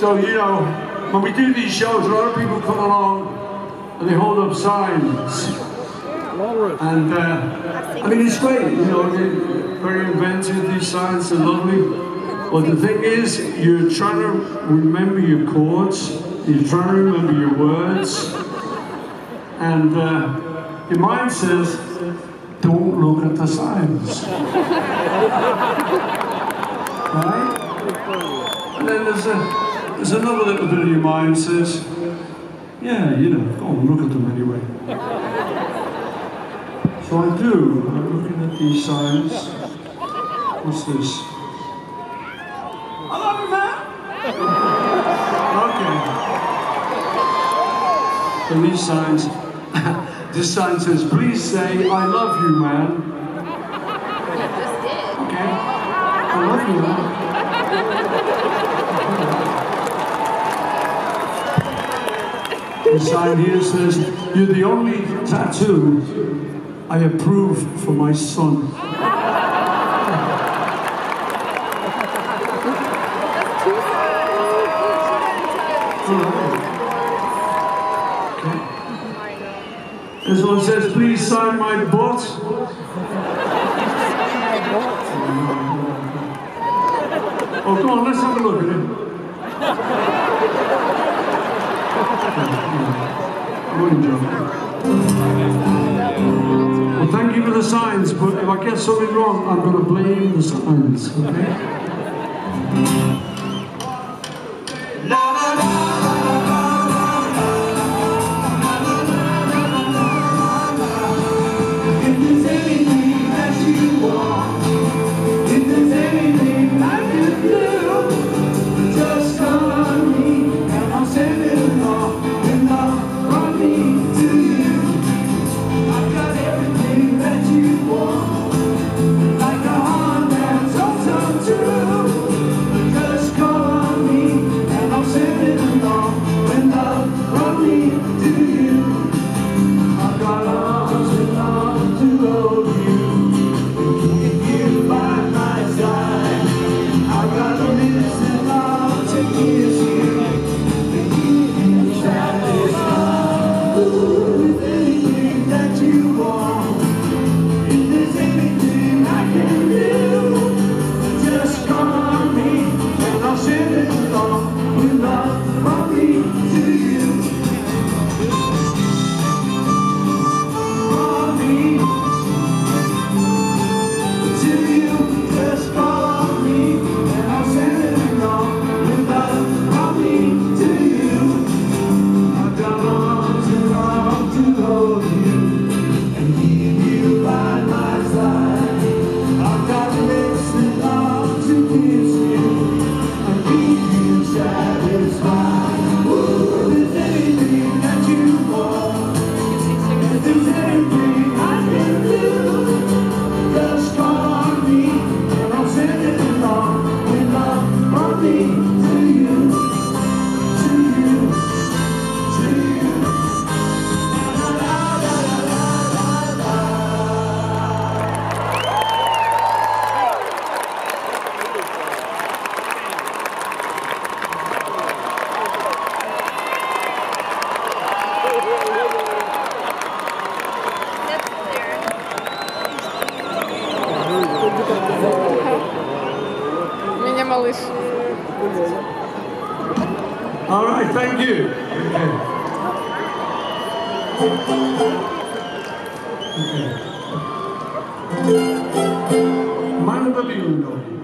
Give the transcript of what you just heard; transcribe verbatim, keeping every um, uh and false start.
So, you know, when we do these shows, a lot of people come along and they hold up signs. And, uh, I mean, it's great, you know, they're very inventive, these signs are lovely. But the thing is, you're trying to remember your chords, you're trying to remember your words, and uh, your mind says, don't look at the signs. Right? And then there's, a, there's another little bit of your mind says, yeah, you know, go on, look at them anyway. So I do, I'm looking at these signs. What's this? I love you, man! Okay. And these signs, this sign says, please say, I love you, man. Okay. I love you, man. The sign here says, you're the only tattoo I approve for my son. Okay. This one says, please sign my butt. Oh, come on, let's have a look at it. I'm only joking. Well, thank you for the signs, but if I get something wrong, I'm going to blame the signs, okay? All right, thank you. Okay. Okay. Mano da Liundo.